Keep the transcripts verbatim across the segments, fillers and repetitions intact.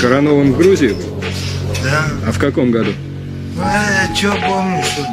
Коронован в Грузии был? Да. А в каком году? Ну, я что помню, что...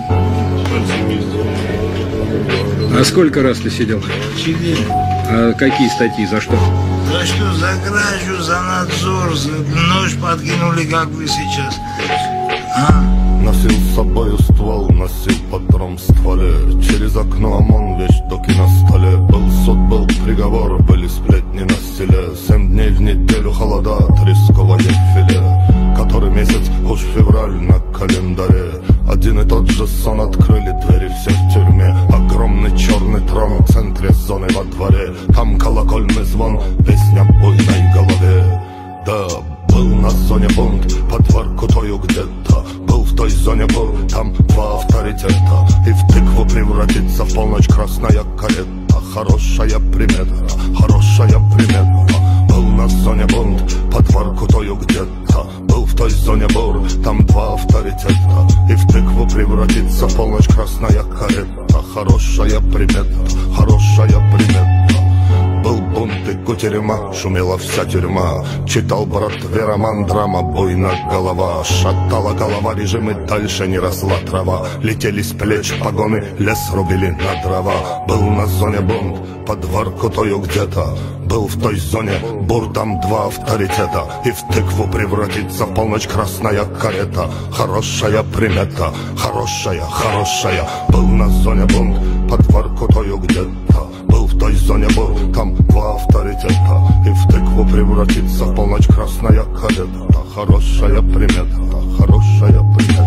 А сколько раз ты сидел? Четыре. А какие статьи, за что? За что? За кражу, за надзор, за нож подкинули, как вы сейчас. А? Носил с собою ствол, носил патрон в стволе. Через окно ОМОН, вещдоки на столе. Был суд, был приговор, были сплетни на селе. Семь дней в неделю холода, тресковое филе. Который месяц, уж февраль на календаре. Один и тот же сон, открыли двери все в тюрьме. Огромный черный трон в центре зоны во дворе. Там колокольный звон, песня в буйной голове. Да, был на зоне бунт, под Воркутою где-то. Был в той зоне бур, там два авторитета. И в тыкву превратится в полночь красная карета. Хорошая примета, хорошая примета. Был на зоне бунт, под Воркутою где-то. Был в той зоне бур, там два авторитета. И в тыкву превратится в полночь красная карета. Хорошая примета, хорошая примета. Был бунт и кутерьма, шумела вся тюрьма. Читал братве роман, драма, буйна голова. Шатала голова, режим и дальше не росла трава. Летели с плеч погоны, лес рубили на дрова. Был на зоне бунт, под Воркутою где-то. Был в той зоне бур, там два авторитета. И в тыкву превратится в полночь красная карета. Хорошая примета, хорошая, хорошая. Был на зоне бунт, под Воркутою где-то. Был в той зоне бур, там два авторитета. И в тыкву превратится в полночь красная карета. Хорошая примета, хорошая примета.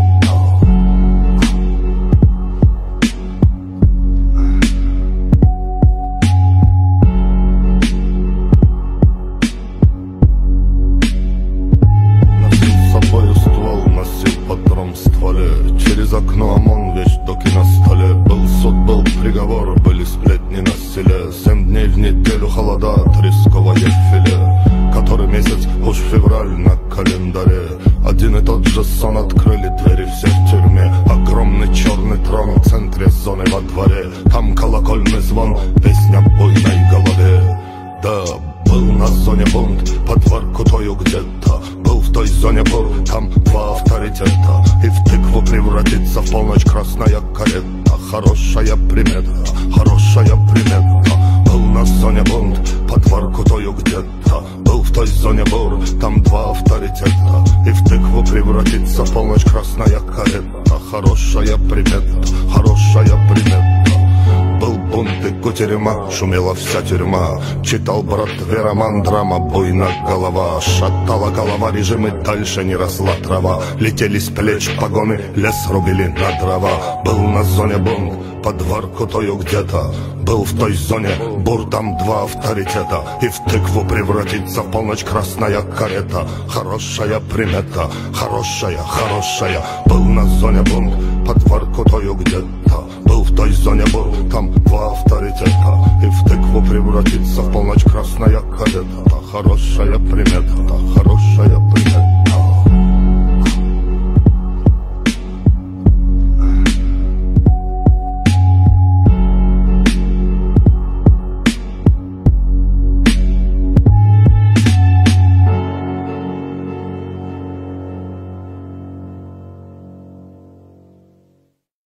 Через окно ОМОН, вещдоки на столе. Был суд, был приговор, были сплетни на селе. Семь дней в неделю холода, тресковое филе. Который месяц, уж февраль на календаре. Один и тот же сон, открыли двери все в тюрьме. Огромный черный трон в центре зоны во дворе. Там колокольный звон, песня в буйной голове. Да, был на зоне бунт, под Воркутою где-то. Был в той зоне бур, там два авторитета. И в тыкву превратится в полночь красная карета. Хорошая примета, хорошая примета. Был на зоне бунт, под Воркутою где-то. Был в той зоне бур, там два авторитета. И в тыкву превратится в полночь красная карета. Хорошая примета, хорошая примета. Был бунт и кутерьма, шумела вся тюрьма. Читал братве роман, драма, буйна голова. Шатала голова, режим и дальше не росла трава. Летели с плеч погоны, лес рубили на дрова. Был на зоне бунт, под Воркутою где-то. Был в той зоне бур, там два авторитета. И в тыкву превратится в полночь красная карета. Хорошая примета, хорошая, хорошая. Был на зоне бунт, под Воркутою где-то. Был в той зоне бур, там два авторитета. И в тыкву превратится в полночь красная карета. Хорошая примета, хорошая примета.